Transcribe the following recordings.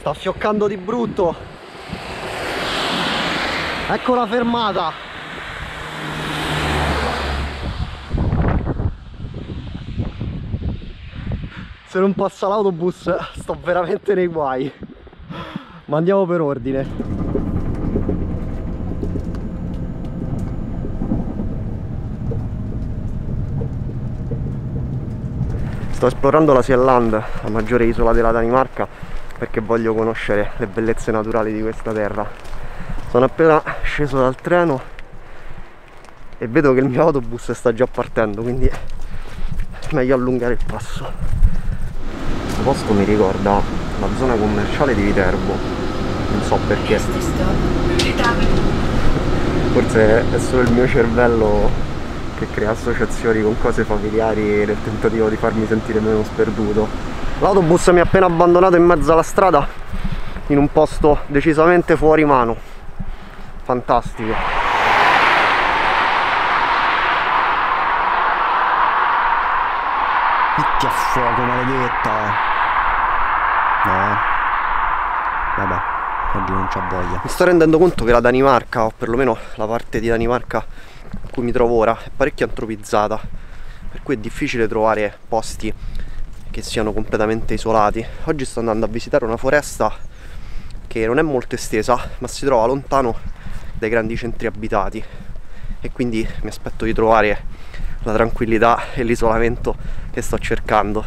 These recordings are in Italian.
Sta fioccando di brutto. Ecco la fermata. Se non passa l'autobus sto veramente nei guai. Ma andiamo per ordine. Sto esplorando la Seeland, la maggiore isola della Danimarca, perché voglio conoscere le bellezze naturali di questa terra. Sono appena sceso dal treno e vedo che il mio autobus sta già partendo, quindi è meglio allungare il passo. Questo posto mi ricorda la zona commerciale di Viterbo, non so perché. Forse è solo il mio cervello che crea associazioni con cose familiari nel tentativo di farmi sentire meno sperduto. L'autobus mi ha appena abbandonato in mezzo alla strada, in un posto decisamente fuori mano. Fantastico. Metti a fuoco, maledetta. No. Vabbè, oggi non c'ho voglia. Mi sto rendendo conto che la Danimarca, o perlomeno la parte di Danimarca in cui mi trovo ora, è parecchio antropizzata, per cui è difficile trovare posti che siano completamente isolati. Oggi sto andando a visitare una foresta che non è molto estesa, ma si trova lontano dai grandi centri abitati, e quindi mi aspetto di trovare la tranquillità e l'isolamento che sto cercando.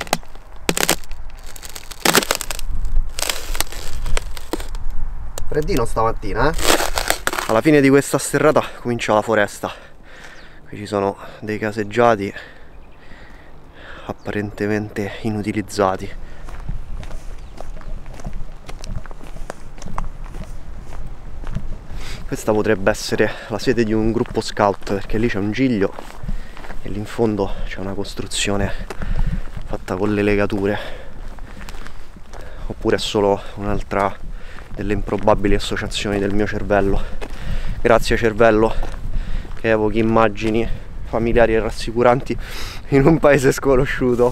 Freddino stamattina, Alla fine di questa sterrata comincia la foresta. Qui ci sono dei caseggiati apparentemente inutilizzati. Questa potrebbe essere la sede di un gruppo scout, perché lì c'è un giglio e lì in fondo c'è una costruzione fatta con le legature. Oppure è solo un'altra delle improbabili associazioni del mio cervello. Grazie cervello, che evochi immagini familiari e rassicuranti in un paese sconosciuto.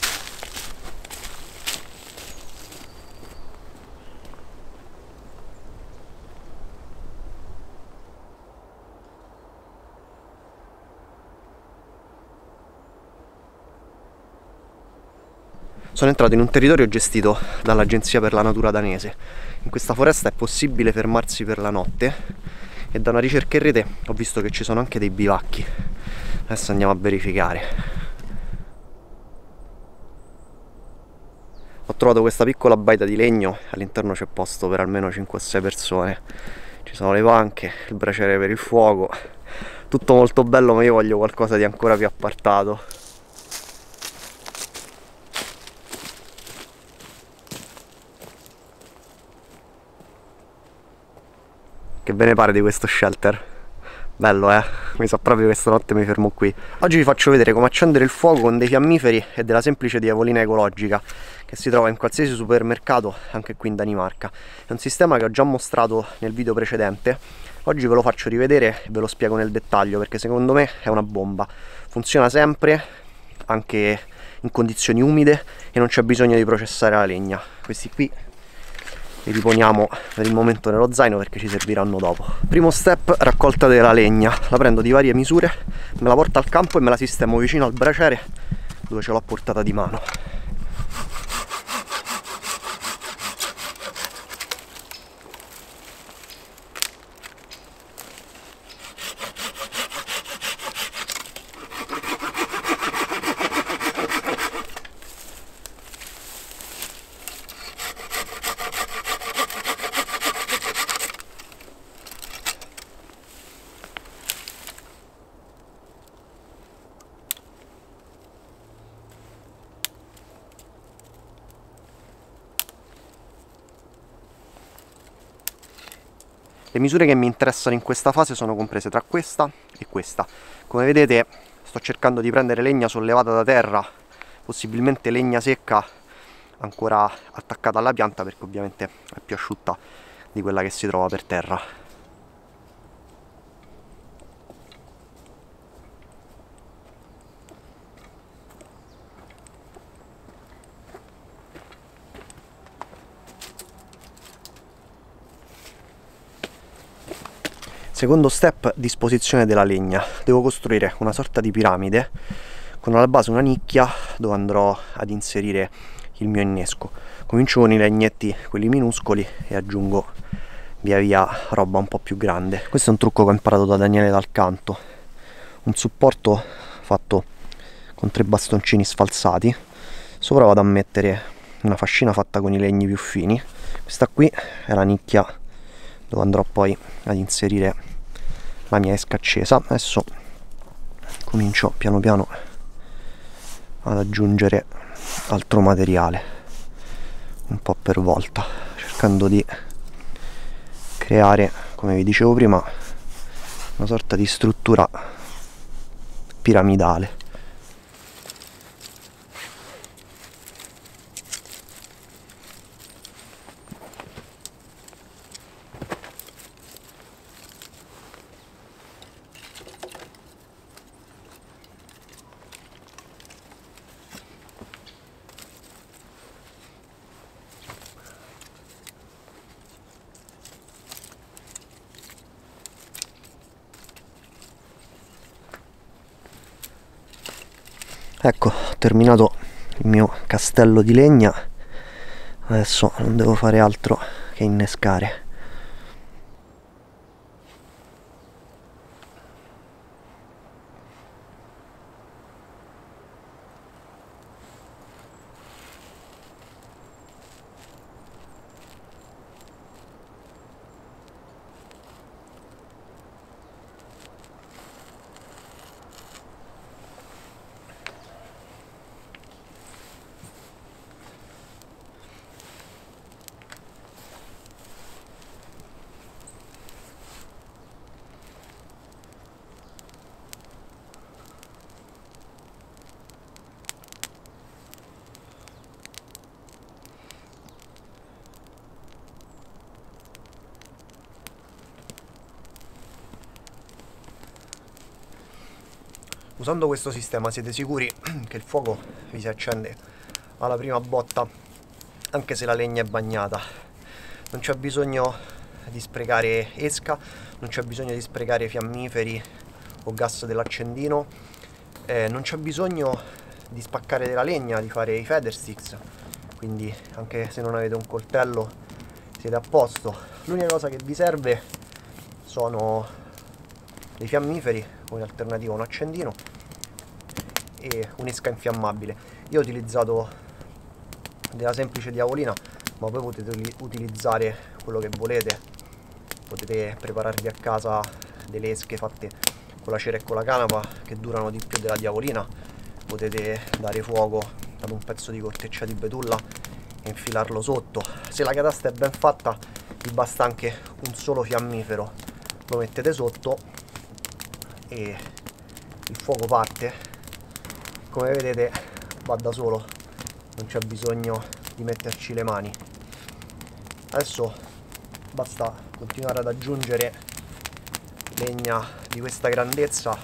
Sono entrato in un territorio gestito dall'Agenzia per la Natura danese. In questa foresta è possibile fermarsi per la notte e da una ricerca in rete ho visto che ci sono anche dei bivacchi. Adesso andiamo a verificare. Ho trovato questa piccola baita di legno, all'interno c'è posto per almeno 5 o 6 persone. Ci sono le panche, il braciere per il fuoco, tutto molto bello, ma io voglio qualcosa di ancora più appartato. Che ve ne pare di questo shelter? Bello, mi sa proprio che stanotte mi fermo qui. Oggi vi faccio vedere come accendere il fuoco con dei fiammiferi e della semplice diavolina ecologica che si trova in qualsiasi supermercato, anche qui in Danimarca. È un sistema che ho già mostrato nel video precedente. Oggi ve lo faccio rivedere e ve lo spiego nel dettaglio, perché secondo me è una bomba. Funziona sempre, anche in condizioni umide, e non c'è bisogno di processare la legna. Questi qui li riponiamo per il momento nello zaino perché ci serviranno dopo. Primo step: raccolta della legna. La prendo di varie misure, me la porto al campo e me la sistemo vicino al braciere dove ce l'ho a portata di mano. Le misure che mi interessano in questa fase sono comprese tra questa e questa. Come vedete sto cercando di prendere legna sollevata da terra, possibilmente legna secca ancora attaccata alla pianta, perché ovviamente è più asciutta di quella che si trova per terra. Secondo step, disposizione della legna. Devo costruire una sorta di piramide con alla base una nicchia dove andrò ad inserire il mio innesco. Comincio con i legnetti, quelli minuscoli, e aggiungo via via roba un po' più grande. Questo è un trucco che ho imparato da Daniele Dal Canto. Un supporto fatto con 3 bastoncini sfalsati, sopra vado a mettere una fascina fatta con i legni più fini. Questa qui è la nicchia dove andrò poi ad inserire la mia esca accesa. Adesso comincio piano piano ad aggiungere altro materiale, un po' per volta, cercando di creare, come vi dicevo prima, una sorta di struttura piramidale. Ecco, ho terminato il mio castello di legna, adesso non devo fare altro che innescare. Usando questo sistema siete sicuri che il fuoco vi si accende alla prima botta, anche se la legna è bagnata. Non c'è bisogno di sprecare esca, non c'è bisogno di sprecare fiammiferi o gas dell'accendino, non c'è bisogno di spaccare della legna, di fare i feather sticks, quindi anche se non avete un coltello siete a posto. L'unica cosa che vi serve sono dei fiammiferi come alternativa a un accendino e un'esca infiammabile. Io ho utilizzato della semplice diavolina, ma poi potete utilizzare quello che volete. Potete prepararvi a casa delle esche fatte con la cera e con la canapa che durano di più della diavolina. Potete dare fuoco ad un pezzo di corteccia di betulla e infilarlo sotto. Se la catasta è ben fatta vi basta anche un solo fiammifero, lo mettete sotto e il fuoco parte. Come vedete va da solo, non c'è bisogno di metterci le mani. Adesso basta continuare ad aggiungere legna di questa grandezza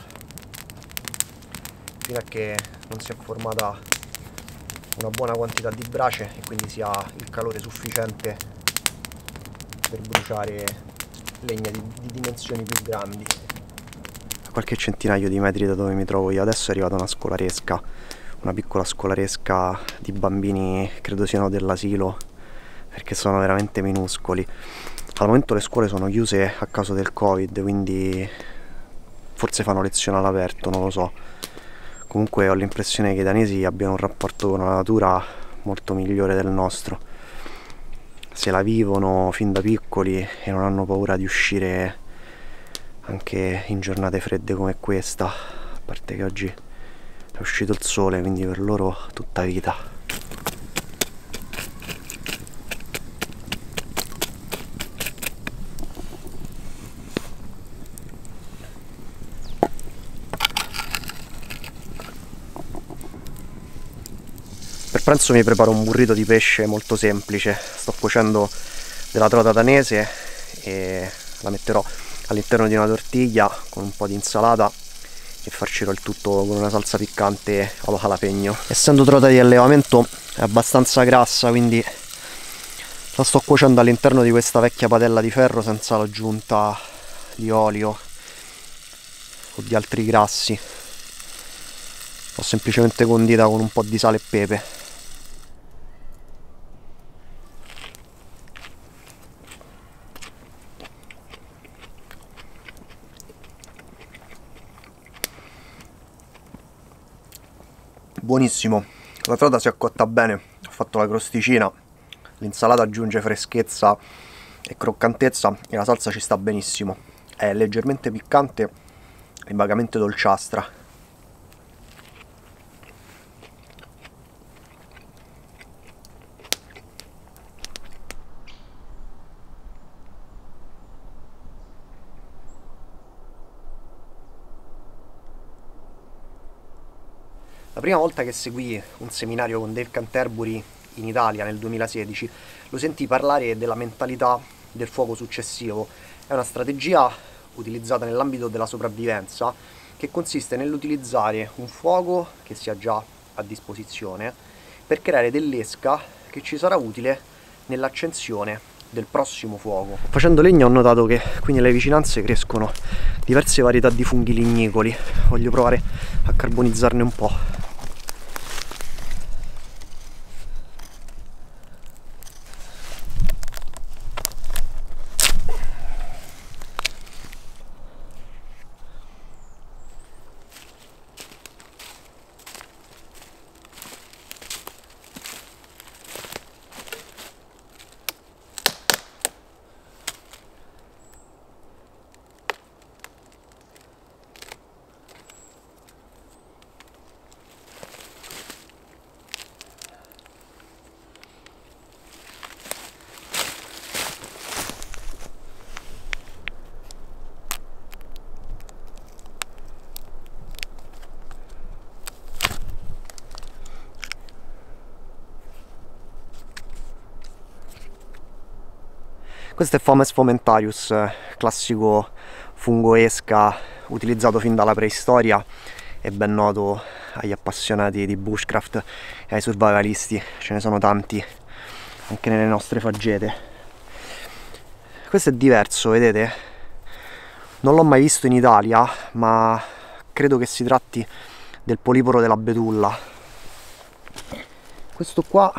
fino a che non si è formata una buona quantità di brace e quindi si ha il calore sufficiente per bruciare legna di dimensioni più grandi. A qualche centinaio di metri da dove mi trovo io adesso è arrivata una scolaresca, una piccola scolaresca di bambini, credo siano dell'asilo, perché sono veramente minuscoli. Al momento le scuole sono chiuse a causa del Covid, quindi forse fanno lezione all'aperto, non lo so. Comunque ho l'impressione che i danesi abbiano un rapporto con la natura molto migliore del nostro. Se la vivono fin da piccoli e non hanno paura di uscire anche in giornate fredde come questa, a parte che oggi è uscito il sole, quindi per loro tutta vita. Per pranzo mi preparo un burrito di pesce molto semplice. Sto cuocendo della trota danese e la metterò all'interno di una tortiglia con un po' di insalata e farcirò il tutto con una salsa piccante allo jalapeno. Essendo trota di allevamento è abbastanza grassa, quindi la sto cuocendo all'interno di questa vecchia padella di ferro senza l'aggiunta di olio o di altri grassi. L'ho semplicemente condita con un po' di sale e pepe. Buonissimo, la trota si è cotta bene, ho fatto la crosticina, l'insalata aggiunge freschezza e croccantezza e la salsa ci sta benissimo. È leggermente piccante e vagamente dolciastra. La prima volta che seguì un seminario con Dave Canterbury in Italia nel 2016 lo sentii parlare della mentalità del fuoco successivo. È una strategia utilizzata nell'ambito della sopravvivenza che consiste nell'utilizzare un fuoco che sia già a disposizione per creare dell'esca che ci sarà utile nell'accensione del prossimo fuoco. Facendo legna ho notato che qui nelle vicinanze crescono diverse varietà di funghi lignicoli. Voglio provare a carbonizzarne un po'. Questo è Fomes fomentarius, classico fungo esca utilizzato fin dalla preistoria e ben noto agli appassionati di bushcraft e ai survivalisti. Ce ne sono tanti anche nelle nostre faggete. Questo è diverso, vedete? Non l'ho mai visto in Italia, ma credo che si tratti del poliporo della betulla. Questo qua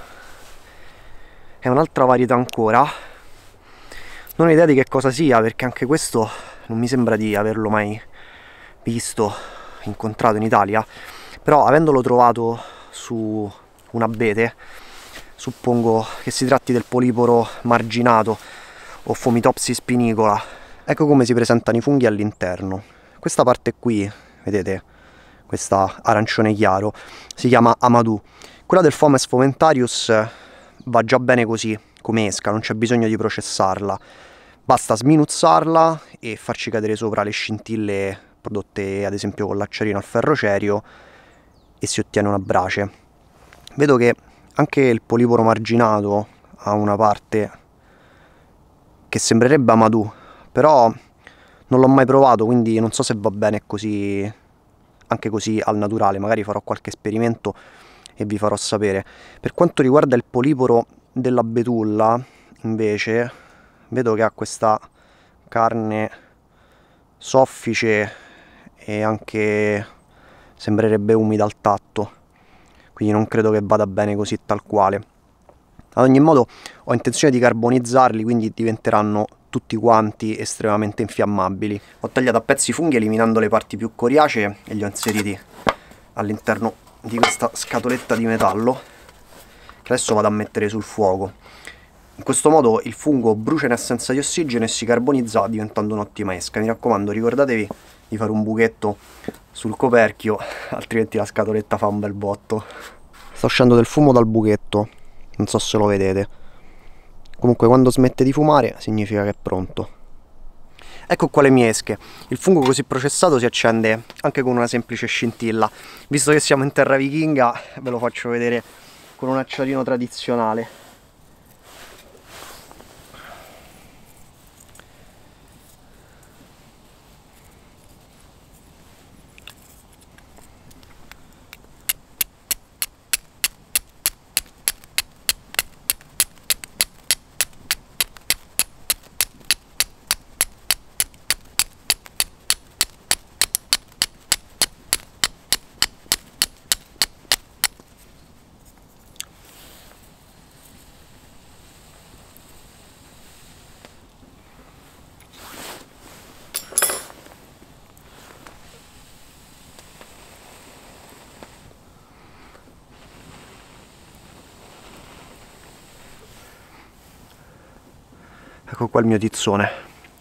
è un'altra varietà ancora. Non ho idea di che cosa sia, perché anche questo non mi sembra di averlo mai visto, incontrato in Italia, però avendolo trovato su un abete suppongo che si tratti del poliporo marginato o Fomitopsis spinicola. Ecco come si presentano i funghi all'interno. Questa parte qui, vedete, questa arancione chiaro, si chiama Amadou. Quella del Fomes fomentarius va già bene così, come esca, non c'è bisogno di processarla. Basta sminuzzarla e farci cadere sopra le scintille prodotte ad esempio con l'acciarino al ferrocerio e si ottiene una brace. Vedo che anche il poliporo marginato ha una parte che sembrerebbe Amadou, però non l'ho mai provato, quindi non so se va bene così, anche così al naturale. Magari farò qualche esperimento e vi farò sapere. Per quanto riguarda il poliporo della betulla, invece, vedo che ha questa carne soffice e anche sembrerebbe umida al tatto, quindi non credo che vada bene così tal quale. Ad ogni modo ho intenzione di carbonizzarli, quindi diventeranno tutti quanti estremamente infiammabili. Ho tagliato a pezzi i funghi eliminando le parti più coriacee e li ho inseriti all'interno di questa scatoletta di metallo che adesso vado a mettere sul fuoco. In questo modo il fungo brucia in assenza di ossigeno e si carbonizza diventando un'ottima esca. Mi raccomando, ricordatevi di fare un buchetto sul coperchio, altrimenti la scatoletta fa un bel botto. Sta uscendo del fumo dal buchetto, non so se lo vedete. Comunque quando smette di fumare significa che è pronto. Ecco qua le mie esche. Il fungo così processato si accende anche con una semplice scintilla. Visto che siamo in terra vichinga, ve lo faccio vedere con un acciarino tradizionale. Ecco qua il mio tizzone.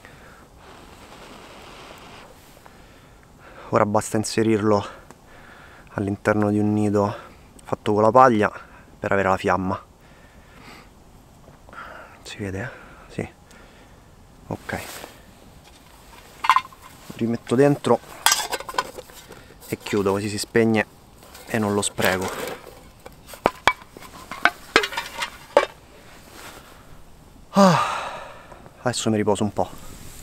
Ora basta inserirlo all'interno di un nido fatto con la paglia per avere la fiamma. Si vede? Sì. Ok. Lo rimetto dentro e chiudo, così si spegne e non lo spreco. Adesso mi riposo un po'.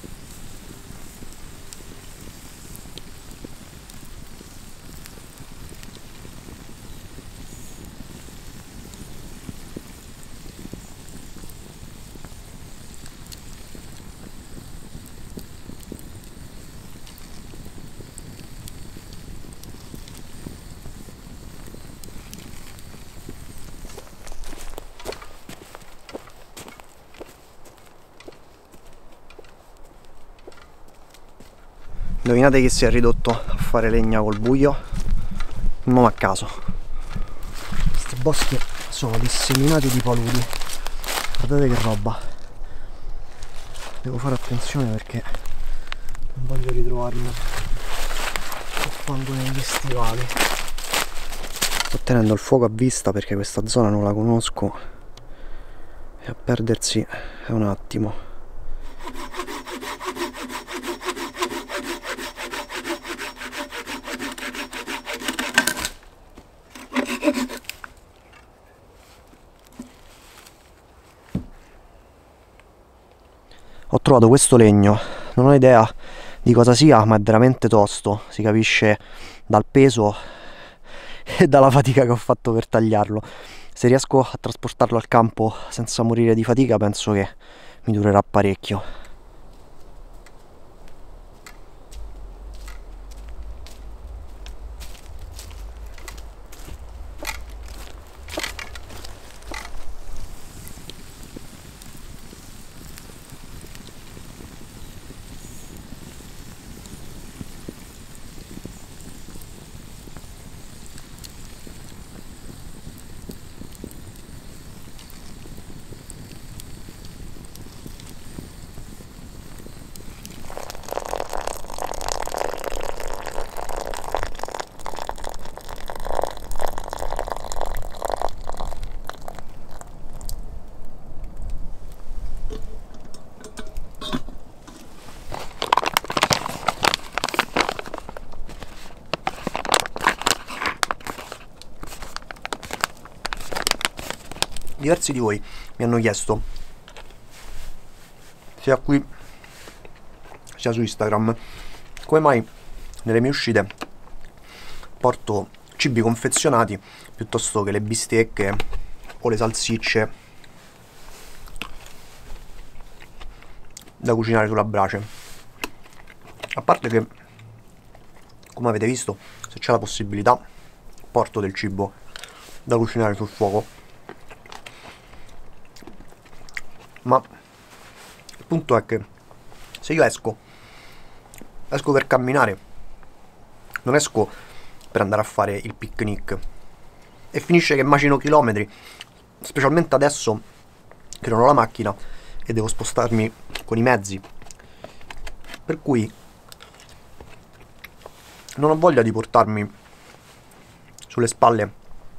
Indovinate chi si è ridotto a fare legna col buio? Un uomo a caso. Questi boschi sono disseminati di paludi. Guardate che roba. Devo fare attenzione perché non voglio ritrovarmi col fango negli stivali. Sto tenendo il fuoco a vista perché questa zona non la conosco e a perdersi è un attimo. Ho trovato questo legno, non ho idea di cosa sia, ma è veramente tosto, si capisce dal peso e dalla fatica che ho fatto per tagliarlo. Se riesco a trasportarlo al campo senza morire di fatica, penso che mi durerà parecchio. Diversi di voi mi hanno chiesto, sia qui sia su Instagram, come mai nelle mie uscite porto cibi confezionati piuttosto che le bistecche o le salsicce da cucinare sulla brace. A parte che, come avete visto, se c'è la possibilità porto del cibo da cucinare sul fuoco, ma il punto è che se io esco per camminare, non esco per andare a fare il picnic, e finisce che macino chilometri, specialmente adesso che non ho la macchina e devo spostarmi con i mezzi, per cui non ho voglia di portarmi sulle spalle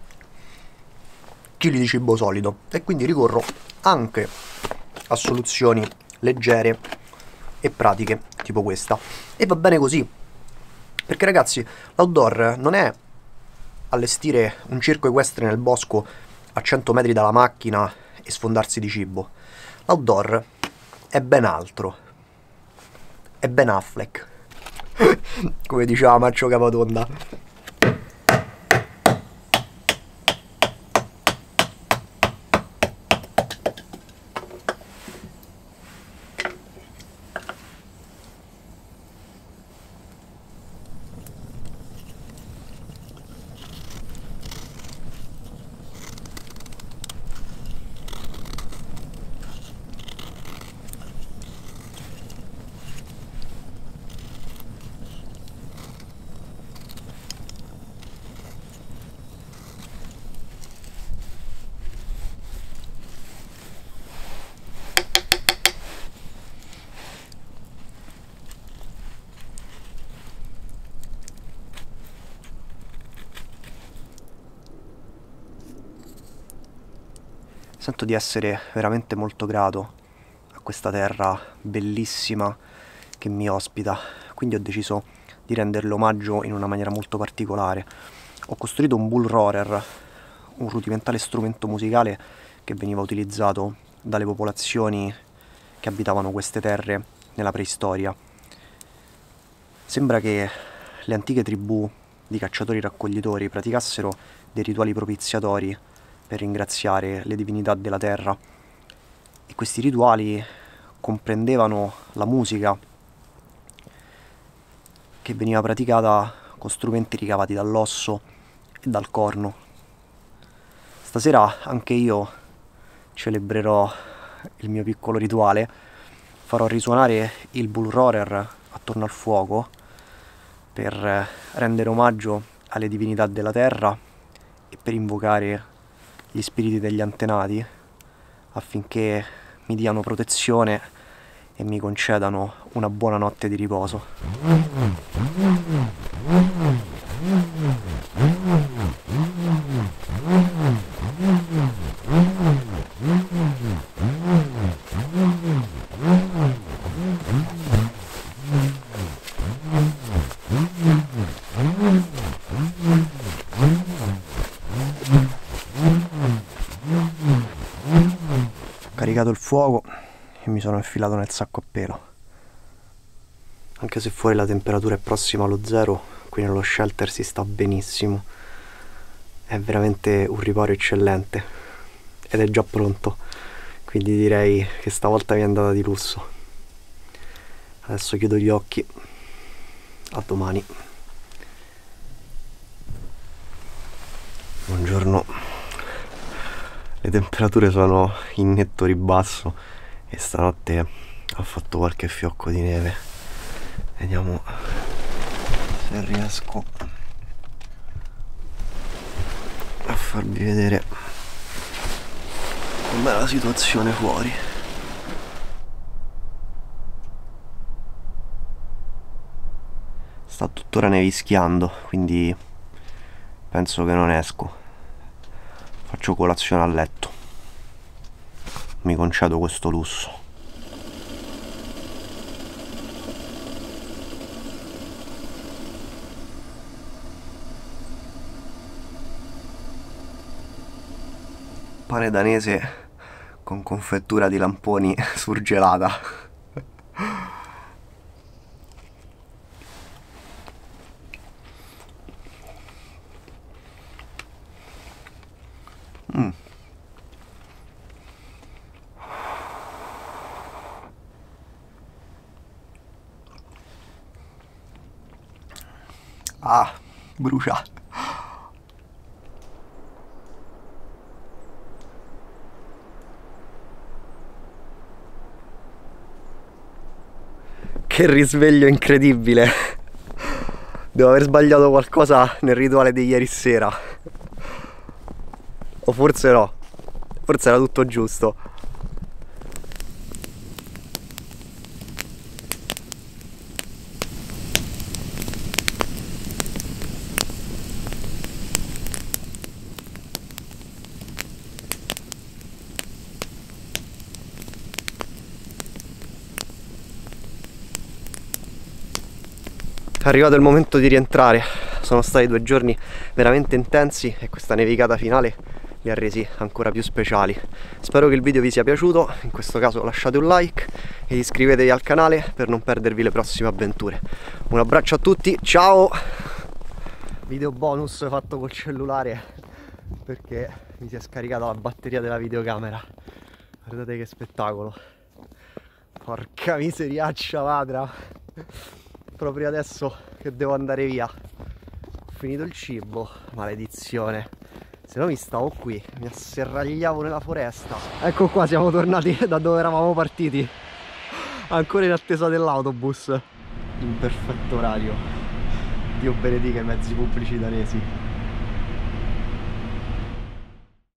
chili di cibo solido, e quindi ricorro anche a soluzioni leggere e pratiche tipo questa, e va bene così, perché ragazzi, l'outdoor non è allestire un circo equestre nel bosco a 100 metri dalla macchina e sfondarsi di cibo. L'outdoor è ben altro, è Ben Affleck come diceva Maccio Capatonda. Sento di essere veramente molto grato a questa terra bellissima che mi ospita, quindi ho deciso di renderle omaggio in una maniera molto particolare. Ho costruito un bull roarer, un rudimentale strumento musicale che veniva utilizzato dalle popolazioni che abitavano queste terre nella preistoria. Sembra che le antiche tribù di cacciatori-raccoglitori praticassero dei rituali propiziatori per ringraziare le divinità della terra, e questi rituali comprendevano la musica che veniva praticata con strumenti ricavati dall'osso e dal corno. Stasera anche io celebrerò il mio piccolo rituale, farò risuonare il bull roarer attorno al fuoco per rendere omaggio alle divinità della terra e per invocare gli spiriti degli antenati affinché mi diano protezione e mi concedano una buona notte di riposo. Caricato il fuoco e mi sono infilato nel sacco a pelo. Anche se fuori la temperatura è prossima allo zero, qui nello shelter si sta benissimo. È veramente un riparo eccellente ed è già pronto, quindi direi che stavolta mi è andata di lusso. Adesso chiudo gli occhi. A domani. Buongiorno. Le temperature sono in netto ribasso e stanotte ho fatto qualche fiocco di neve. Vediamo se riesco a farvi vedere com'è la situazione fuori. Sta tuttora nevischiando, quindi penso che non esco. Faccio colazione a letto. Mi concedo questo lusso. Pane danese con confettura di lamponi surgelata. Ah, brucia. Che risveglio incredibile. Devo aver sbagliato qualcosa nel rituale di ieri sera. O forse no. Forse era tutto giusto. È arrivato il momento di rientrare. Sono stati 2 giorni veramente intensi e questa nevicata finale li ha resi ancora più speciali. Spero che il video vi sia piaciuto, in questo caso lasciate un like ed iscrivetevi al canale per non perdervi le prossime avventure. Un abbraccio a tutti, ciao! Video bonus fatto col cellulare perché mi si è scaricata la batteria della videocamera. Guardate che spettacolo! Porca miseriaccia ladra! Proprio adesso che devo andare via. Ho finito il cibo, maledizione. Se no mi stavo qui, mi asserragliavo nella foresta. Ecco qua, siamo tornati da dove eravamo partiti. Ancora in attesa dell'autobus. In perfetto orario. Dio benedica i mezzi pubblici danesi.